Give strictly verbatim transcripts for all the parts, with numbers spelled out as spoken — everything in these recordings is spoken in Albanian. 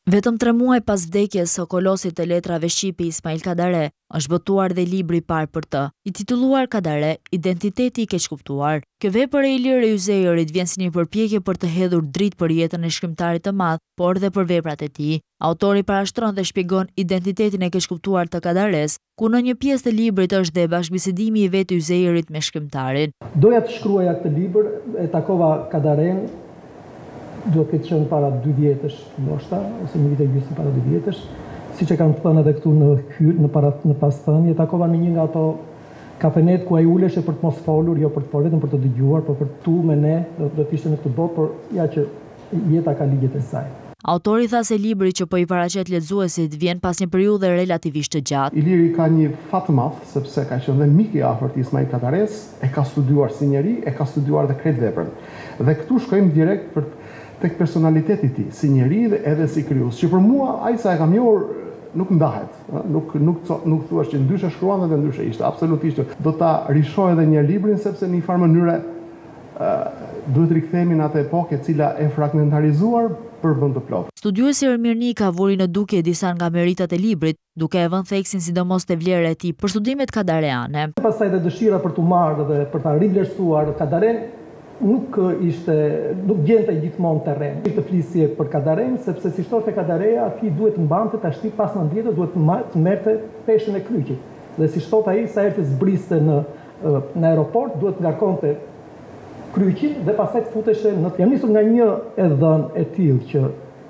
Vetëm tre muaj pas vdekjes së kolosit të letrave shqipe Ismail Kadare, është botuar dhe libri i parë për të, i titulluar Kadare, Identiteti i keqkuptuar. Kjo vepër e Ilir Yzerit vjen si një përpjekje për të hedhur dritë për jetën e shkrimtarit të madh, por dhe për veprat e tij. Autori parashtron dhe shpjegon identitetin e keqkuptuar të Kadares, ku në një pjesë të librit është dhe bashkëbisedimi i vetë Yzerit me shkrimtarin. Doja të shkruaja këtë libër, e takova Kadaren, duhet këtë qenë para dy vjetësh, ndoshta, ose një vit e gjysmë para dy vjetësh, siç e kanë thënë edhe këtu në hyr, në para në pasthënie, takova në një nga ato kafenet ku ai uleshe për të mos folur, jo për të folur, vetëm për të dëgjuar, por për tu me ne, do të ishte në këtë botë, por ja që jeta ka ligjet e saj. Autori tha se libri që po i paraqet lexuesit vjen pas një periudhe relativisht të gjatë. Iliri ka një fat të madh sepse ka qenë dhe mik i afërt i Ismail Kadares, e ka studiuar si njeri, e ka studiuar dhe krejt veprën. Dhe këtu shkojmë direkt për tek personaliteti i tij, si njeri dhe edhe si krijues. Që për mua ai sa e kam njohur nuk ndahet, nuk nuk nuk thuash që ndryshe shkruan dhe ndryshe ishte, absolutisht. Do ta rishoj edhe një librin sepse në një farë mënyre uh, duhet rikthehemi në atë epokë e cila e fragmentarizuar për vend të plotë. Studiuesi Ermir Nika vuri në dukje disa nga meritat e librit, duke e vënë theksin sidomos te vlera e tij për studimet kadareane. Pastaj dhe dëshira për t'u marrë dhe për ta rivlerësuar Kadaren nuk ishte, nuk gjente gjithmonë terren. Ishte flisje për Kadaren, sepse si shtorte Kadareja, ati duhet të mbante tash pas nëntëdhjetës duhet të merrte peshën e kryqit. Dhe si shtot ai, sa herë të zbriste në në aeroport, duhet ngarkonte kryqin dhe pastaj të futeshe në. Jam nisur nga një e dhënë e tillë që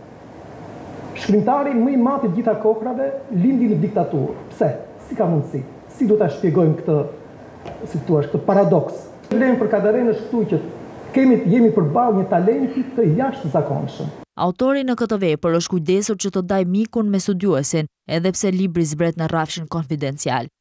shkrimtari më i madh i gjitha kohërave lindi në diktaturë. Pse? Si ka mundësi? Si do ta shpjegojmë këtë, si thua, këtë paradoks? Problemi për Kadaren është këtu që kemi jemi përballë një talenti të jashtëzakonshëm. Autori në këtë vepër është kujdesur që të daj mikun me studiuesin, edhe pse libri zbret në rrafshin konfidencial.